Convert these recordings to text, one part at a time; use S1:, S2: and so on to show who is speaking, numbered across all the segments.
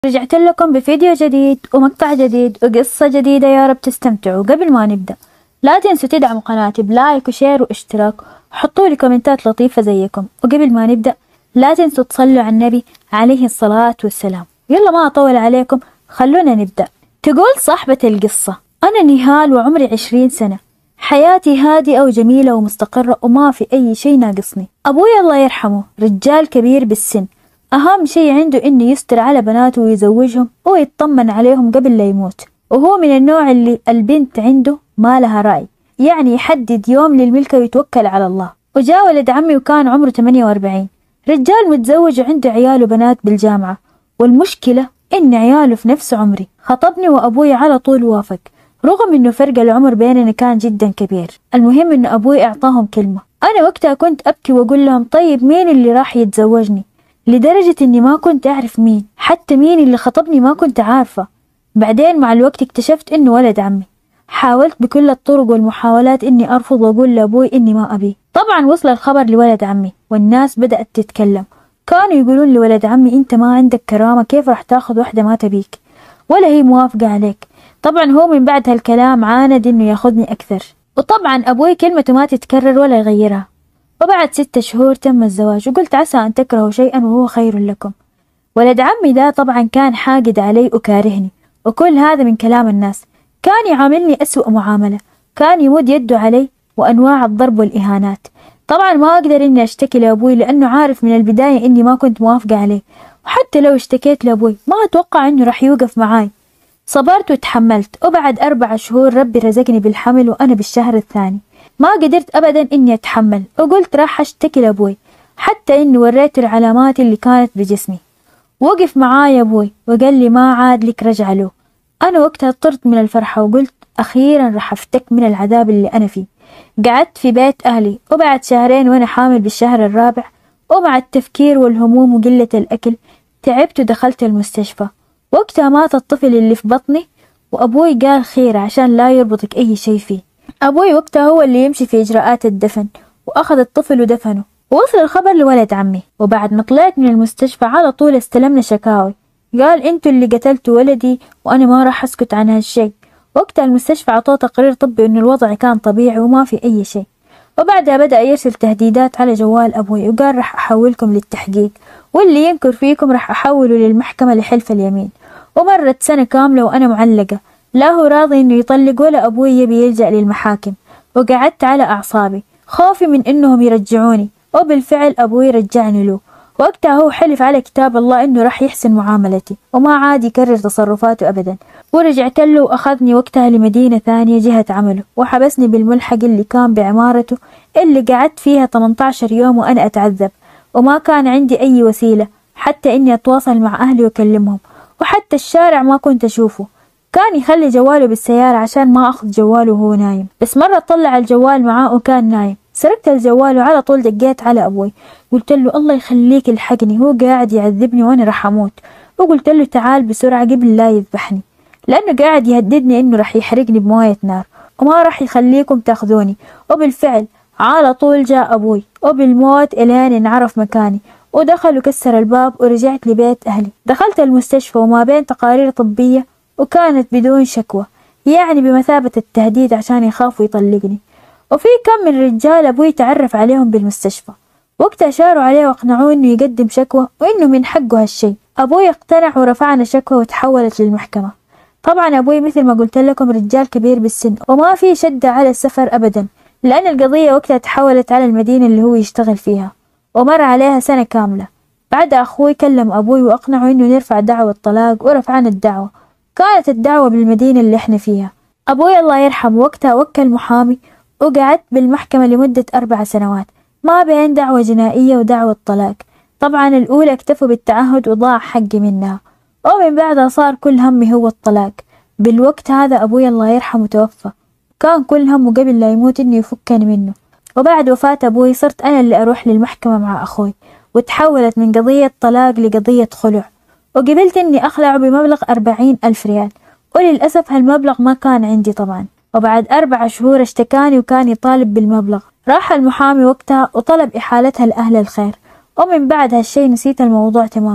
S1: رجعت لكم بفيديو جديد ومقطع جديد وقصة جديدة، يا رب تستمتعوا. قبل ما نبدأ لا تنسوا تدعموا قناتي بلايك وشير واشتراك وحطوا لي كومنتات لطيفة زيكم. وقبل ما نبدأ لا تنسوا تصلوا على النبي عليه الصلاة والسلام. يلا ما أطول عليكم، خلونا نبدأ. تقول صاحبة القصة: أنا نهال وعمري 20 سنة، حياتي هادئة وجميلة ومستقرة وما في أي شيء ناقصني. أبوي الله يرحمه رجال كبير بالسن، أهم شيء عنده إنه يستر على بناته ويزوجهم ويطمن عليهم قبل لا يموت. وهو من النوع اللي البنت عنده ما لها رأي، يعني يحدد يوم للملكة ويتوكل على الله. وجاء ولد عمي وكان عمره 48، رجال متزوج وعنده عيال وبنات بالجامعة، والمشكلة إن عياله في نفس عمري. خطبني وأبوي على طول وافق، رغم إنه فرق العمر بيننا كان جدا كبير. المهم إنه أبوي أعطاهم كلمة. أنا وقتها كنت أبكي وأقول لهم طيب مين اللي راح يتزوجني، لدرجة إني ما كنت أعرف مين، حتى مين اللي خطبني ما كنت عارفة. بعدين مع الوقت اكتشفت إنه ولد عمي. حاولت بكل الطرق والمحاولات إني أرفض وأقول لأبوي إني ما أبيه. طبعا وصل الخبر لولد عمي والناس بدأت تتكلم. كانوا يقولون لولد عمي أنت ما عندك كرامة، كيف راح تاخذ واحدة ما تبيك ولا هي موافقة عليك. طبعا هو من بعد هالكلام عاند إنه ياخذني أكثر. وطبعا أبوي كلمته ما تتكرر ولا يغيرها. وبعد 6 شهور تم الزواج، وقلت عسى أن تكرهوا شيئا وهو خير لكم. ولد عمي ده طبعا كان حاقد علي وكارهني، وكل هذا من كلام الناس. كان يعاملني أسوأ معاملة، كان يمد يده علي وأنواع الضرب والإهانات. طبعا ما أقدر إني أشتكي لأبوي لأنه عارف من البداية إني ما كنت موافقة عليه، وحتى لو اشتكيت لأبوي ما أتوقع إنه رح يوقف معاي. صبرت وتحملت، وبعد 4 شهور ربي رزقني بالحمل وأنا بالشهر الثاني. ما قدرت أبدا إني أتحمل وقلت راح أشتكي لأبوي، حتى إني وريته العلامات اللي كانت بجسمي. وقف معاي أبوي وقال لي ما عاد لك رجع له. أنا وقتها طرت من الفرحة وقلت أخيرا راح أفتك من العذاب اللي أنا فيه. قعدت في بيت أهلي، وبعد 2 شهرين وأنا حامل بالشهر الرابع، ومع التفكير والهموم وقلة الأكل تعبت ودخلت المستشفى. وقتها مات الطفل اللي في بطني، وأبوي قال خير عشان لا يربطك أي شيء فيه. أبوي وقتها هو اللي يمشي في إجراءات الدفن، وأخذ الطفل ودفنه. ووصل الخبر لولد عمي، وبعد ما طلعت من المستشفى على طول استلمنا شكاوي. قال انتوا اللي قتلتوا ولدي وأنا ما راح أسكت عن هالشيء. وقتها المستشفى عطوه تقرير طبي إنه الوضع كان طبيعي وما في أي شيء. وبعدها بدأ يرسل تهديدات على جوال أبوي، وقال راح أحولكم للتحقيق، واللي ينكر فيكم راح أحوله للمحكمة لحلف اليمين. ومرت 1 سنة كاملة وأنا معلقة، لا هو راضي إنه يطلق ولا أبوي يبي يلجأ للمحاكم. وقعدت على أعصابي خوفي من إنهم يرجعوني، وبالفعل أبوي رجعني له. وقتها هو حلف على كتاب الله إنه راح يحسن معاملتي وما عاد يكرر تصرفاته أبدا. ورجعت له وأخذني وقتها لمدينة ثانية جهة عمله، وحبسني بالملحق اللي كان بعمارته اللي قعدت فيها 18 يوم وأنا أتعذب، وما كان عندي أي وسيلة حتى إني أتواصل مع أهلي وأكلمهم، وحتى الشارع ما كنت أشوفه. كان يخلي جواله بالسيارة عشان ما أخذ جواله وهو نايم، بس مرة طلع الجوال معاه وكان نايم. سرقت الجوال وعلى طول دقيت على أبوي، قلت له الله يخليك الحقني، هو قاعد يعذبني وأنا راح أموت. وقلت له تعال بسرعة قبل لا يذبحني، لأنه قاعد يهددني إنه راح يحرقني بموية نار وما راح يخليكم تاخذوني. وبالفعل على طول جاء أبوي، وبالموت إلين انعرف مكاني، ودخل وكسر الباب. ورجعت لبيت أهلي. دخلت المستشفى وما بين تقارير طبية، وكانت بدون شكوى، يعني بمثابة التهديد عشان يخافوا يطلقني. وفي كم من رجال أبوي تعرف عليهم بالمستشفى، وقتها شاروا عليه واقنعوه إنه يقدم شكوى وإنه من حقه هالشي. أبوي اقتنع ورفعنا شكوى وتحولت للمحكمة. طبعا أبوي مثل ما قلت لكم رجال كبير بالسن، وما في شدة على السفر أبدا، لأن القضية وقتها تحولت على المدينة اللي هو يشتغل فيها، ومر عليها 1 سنة كاملة. بعد أخوي كلم أبوي وأقنعه إنه نرفع دعوة طلاق، ورفعنا الدعوة. كانت الدعوة بالمدينة اللي احنا فيها. أبوي الله يرحمه وقتها وكل محامي، وقعدت بالمحكمة لمدة 4 سنوات ما بين دعوة جنائية ودعوة طلاق. طبعا الأولى اكتفوا بالتعهد وضاع حقي منها، ومن بعدها صار كل همي هو الطلاق. بالوقت هذا أبوي الله يرحمه توفى، كان كل همه قبل لا يموت إنه يفكني منه. وبعد وفاة أبوي صرت أنا اللي أروح للمحكمة مع أخوي، وتحولت من قضية طلاق لقضية خلع. وقبلت إني أخلعه بمبلغ 40,000 ريال، وللأسف هالمبلغ ما كان عندي طبعا. وبعد 4 شهور اشتكاني وكان يطالب بالمبلغ. راح المحامي وقتها وطلب إحالتها لأهل الخير، ومن بعد هالشي نسيت الموضوع تماما،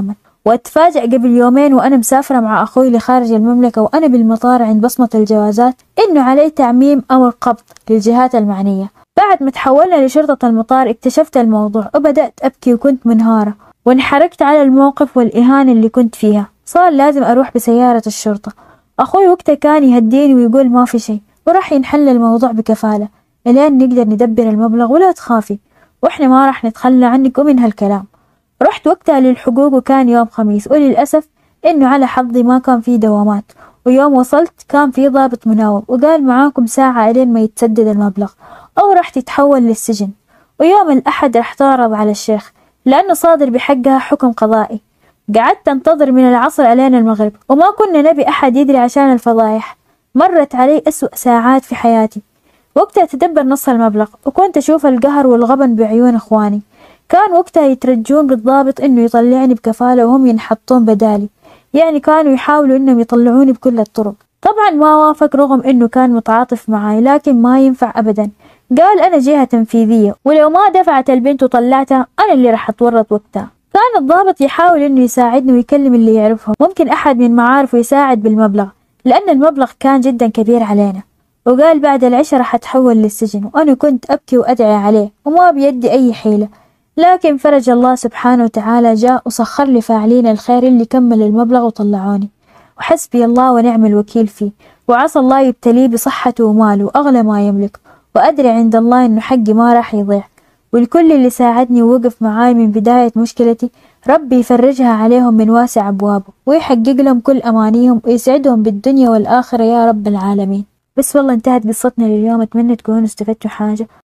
S1: وأتفاجأ قبل يومين وأنا مسافرة مع أخوي لخارج المملكة وأنا بالمطار عند بصمة الجوازات إنه علي تعميم أمر قبض للجهات المعنية. بعد ما تحولنا لشرطة المطار اكتشفت الموضوع وبدأت أبكي وكنت منهارة وانحرقت على الموقف والإهانة اللي كنت فيها. صار لازم أروح بسيارة الشرطة. أخوي وقتها كان يهديني ويقول ما في شيء وراح ينحل الموضوع بكفالة إلين نقدر ندبر المبلغ ولا تخافي وإحنا ما راح نتخلى عنك ومن هالكلام. رحت وقتها للحقوق وكان يوم خميس وللأسف إنه على حظي ما كان في دوامات، ويوم وصلت كان في ضابط مناوب وقال معاكم ساعة إلين ما يتسدد المبلغ أو راح تتحول للسجن. ويوم الأحد راح تعرض على الشيخ لأنه صادر بحقها حكم قضائي. قعدت انتظر من العصر علين المغرب وما كنا نبي أحد يدري عشان الفضايح. مرت علي أسوأ ساعات في حياتي. وقتها تدبر نص المبلغ وكنت أشوف القهر والغبن بعيون إخواني. كان وقتها يترجون بالضابط إنه يطلعني بكفالة وهم ينحطون بدالي، يعني كانوا يحاولوا إنهم يطلعوني بكل الطرق. طبعا ما وافق رغم إنه كان متعاطف معاي، لكن ما ينفع أبدا. قال أنا جهة تنفيذية ولو ما دفعت البنت وطلعتها أنا اللي راح أتورط وقتها. كان الضابط يحاول إنه يساعدني ويكلم اللي يعرفهم، ممكن أحد من معارفه يساعد بالمبلغ لأن المبلغ كان جدا كبير علينا. وقال بعد العشاء راح أتحول للسجن، وأنا كنت أبكي وأدعي عليه وما بيدي أي حيلة. لكن فرج الله سبحانه وتعالى جاء وسخر لي فاعلين الخير اللي كمل المبلغ وطلعوني، وحسبي الله ونعم الوكيل فيه. وعسى الله يبتليه بصحته وماله وأغلى ما يملك، وأدري عند الله إنه حقي ما راح يضيع. والكل اللي ساعدني ووقف معاي من بداية مشكلتي ربي يفرجها عليهم من واسع أبوابه ويحقق لهم كل أمانيهم ويسعدهم بالدنيا والآخرة يا رب العالمين. بس والله انتهت قصتنا لليوم، أتمنى تكونوا استفدتوا حاجة.